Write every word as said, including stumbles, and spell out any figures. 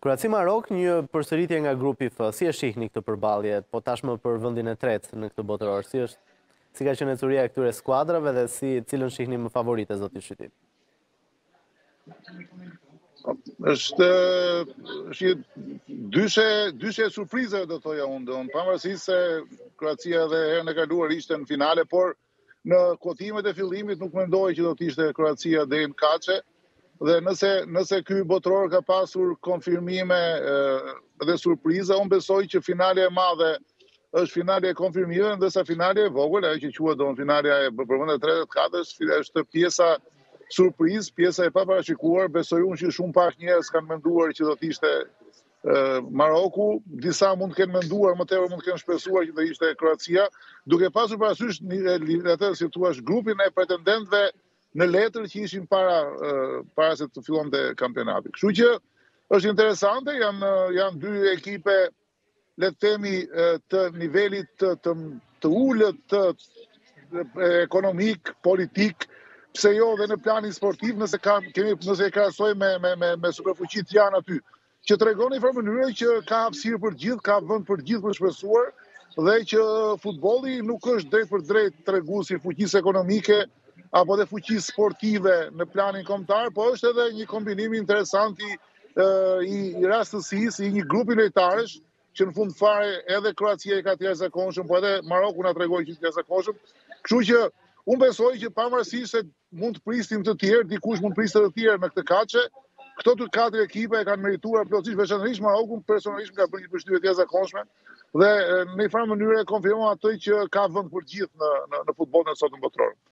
Kroaci-Marok, një përsëritje nga grupi F. Si e shihni këtë përballje, po tashmë për vendin e tretë në këtë botëror? Si është, si ka qenë ecuria e këtyre skuadrave dhe si cilën shihni më favorite zoti Shyti? Është është dyshe dyshe surprize do thoja unë, do pavarësisht se Kroacia edhe herën e kaluar ishte në finale, por në kotimet e fillimit nuk mendoj që do të ishte Kroacia deri në kaçe. Dhe nëse nëse ky botëror ka pasur konfirmime dhe surpriza, unë besoj që finale e madhe është finale e konfirmimeve, ndërsa finale e vogël, ajo që quhet do finale e për vendet e tretë katërt, është pjesa surprizë, pjesa e paparashikuar. Besoj unë që shumë pak njerëz kanë menduar që do të ishte Maroku, disa mund të kenë menduar, më tepër mund të kenë shpresuar që do ishte Kroacia, duke pasur parasysh atë si thua grupin e pretendentëve në letër që ishin para para se të fillonte kampionati. Kështu që është interesante, janë janë dy ekipe, le të themi, të nivelit të të, të ulët të, të ekonomik, politik, pse jo dhe në planin sportiv, nëse ka kemi nëse e krahasojmë me me me, me superfuqitë janë aty, që tregon në një farë mënyrë që ka hapësirë për gjithë, ka vend për gjithë për shpresuar, dhe që futbolli nuk është drejt për drejt treguesi i fuqisë ekonomike apo dhe fuqisë sportive në planin kombëtar, po është edhe një kombinim interesant i, i, i rastësisë, i një grupi lojtarësh, që në fund fare edhe Kroacia i ka të jashtëzakonshëm, po edhe Maroku na tregoi që është të jashtëzakonshëm. Kështu që unë besoj që pavarësisht se mund të pristim të tjerë, dikush mund të pristë të tjerë në këtë kaçe, këto të katër ekipe e kanë merituar plotësisht, veçanërisht Maroku personalisht ka bërë një përshtypje të jashtëzakonshme dhe në një farë mënyrë konfirmon atë që ka vend për gjithë në në, në futbollin e sotëm botror.